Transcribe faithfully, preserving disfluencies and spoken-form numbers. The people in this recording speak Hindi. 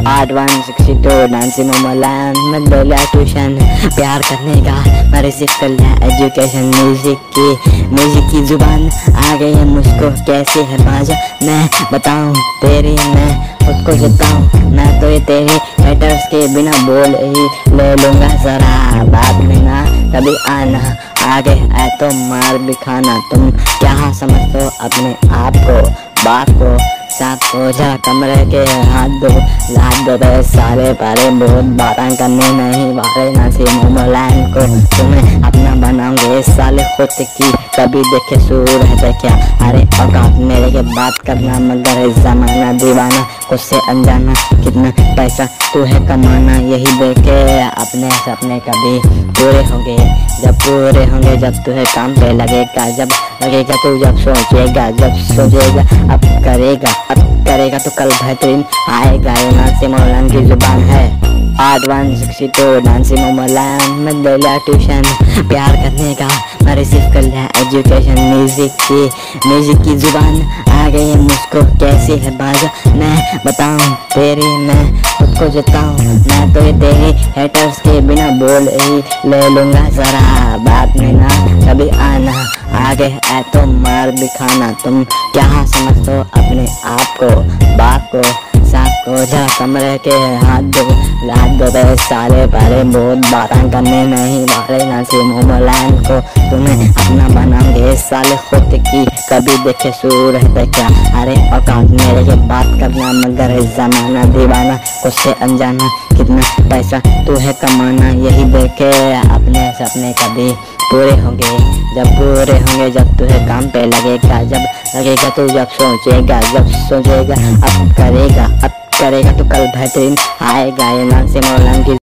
Part one sixty two dancing Momoland में ले लिया ट्यूशन प्यार करने का मैं रिसीव कर लिया एजुकेशन। म्यूजिक की म्यूजिक की जुबान आ गई है मुझको कैसे है बाजा मैं बताऊं तेरी मैं खुद को जताऊं मैं तो ये तेरे हेटर्स के बिना बोल ही ले लूंगा जरा बाद में ना कभी आना आगे है तो मार भी खाना। तुम क्या समझते हो अपने आप को बात को साथ हो जा कमरे के हाथ दो लाद दो बे सारे पारे बहुत बातें करने नहीं वाले नसीब मोमोलैंड को तुम्हें अपना बनाऊंगे साले खुद की कभी देखे सूर है क्या। अरे औकात मेरे के बात करना मगर जमाना दीवाना खुद से अनजाना कितना पैसा तू है कमाना यही देखे अपने सपने कभी पूरे होंगे जब पूरे होंगे जब तू है काम पे लगेगा जब लगेगा तू जब सोचेगा जब सोचेगा अब करेगा अब करेगा तो कल बेहतरीन आएगा। ये नासिम मोमोलैंड की जुबान है। Part one sixty two dancing Momoland में ले लिया ट्यूशन प्यार करने का मैं रिसीव कर लिया एजुकेशन। म्यूजिक की म्यूजिक की जुबान आ गई है मुझको कैसी है बाजा मैं बताऊं तेरी मैं खुद को जताऊं मैं तो ये तेरी हेटर्स के बिना बोल ही ले लूंगा जरा बाद में ना कभी आना आगे है तो मार भी खाना। तुम क्या समझते हो अपने आप को बात को साथ को जा कमरे के हाथ दो लाद दो बे सारे पारे बहुत बातें करने नहीं वाले नसीब मोमोलैंड को तुम्हें अपना बनाऊंगे साले खुद की कभी देखे सूर है क्या। अरे औकात मेरे के बात करना मगर जमाना दीवाना खुद से अनजाना कितना पैसा तू है कमाना यही देखे अपने सपने कभी पूरे होंगे जब पूरे होंगे जब तू है काम पे लगेगा जब लगेगा तू जब सोचेगा जब सोचेगा अब करेगा अब करेगा तो कल बेहतरीन आएगा। ये नासिम मोमोलैंड की